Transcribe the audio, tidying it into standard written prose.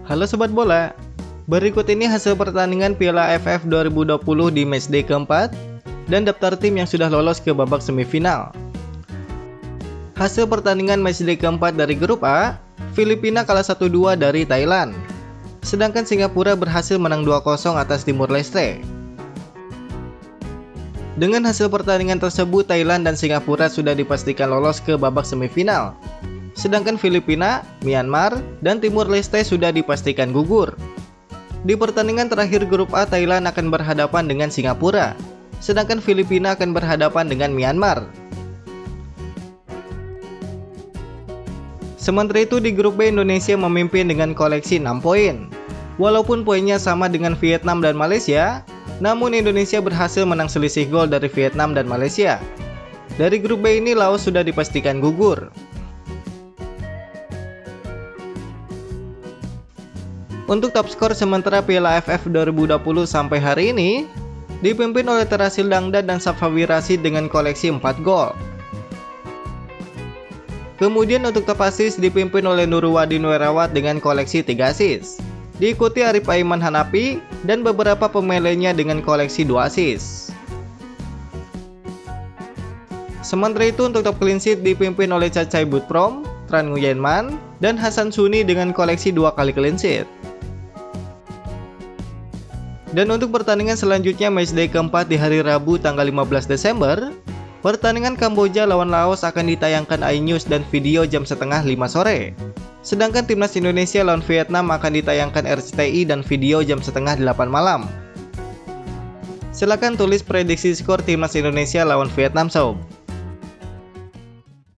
Halo Sobat Bola, berikut ini hasil pertandingan Piala AFF 2020 di matchday keempat dan daftar tim yang sudah lolos ke babak semifinal. Hasil pertandingan matchday keempat dari grup A, Filipina kalah 1-2 dari Thailand, sedangkan Singapura berhasil menang 2-0 atas Timur Leste. Dengan hasil pertandingan tersebut, Thailand dan Singapura sudah dipastikan lolos ke babak semifinal. Sedangkan Filipina, Myanmar, dan Timur Leste sudah dipastikan gugur. Di pertandingan terakhir grup A, Thailand akan berhadapan dengan Singapura, sedangkan Filipina akan berhadapan dengan Myanmar. Sementara itu di grup B, Indonesia memimpin dengan koleksi 6 poin. Walaupun poinnya sama dengan Vietnam dan Malaysia, namun Indonesia berhasil menang selisih gol dari Vietnam dan Malaysia. Dari grup B ini, Laos sudah dipastikan gugur. Untuk top skor sementara Piala AFF 2020 sampai hari ini dipimpin oleh Terasil Dangdan dan Safawi Rashid dengan koleksi 4 gol. Kemudian untuk top assist dipimpin oleh Nurwadi Nuerawat dengan koleksi 3 assist. Diikuti Arif Aiman Hanapi dan beberapa pemain lainnya dengan koleksi 2 assist. Sementara itu untuk top clean sheet dipimpin oleh Cacai Butprom, Tran Nguyen Man, dan Hasan Suni dengan koleksi 2 kali clean sheet. Dan untuk pertandingan selanjutnya matchday keempat di hari Rabu tanggal 15 Desember, pertandingan Kamboja lawan Laos akan ditayangkan iNews dan video jam setengah 5 sore. Sedangkan timnas Indonesia lawan Vietnam akan ditayangkan RCTI dan video jam setengah 8 malam. Silakan tulis prediksi skor timnas Indonesia lawan Vietnam sob.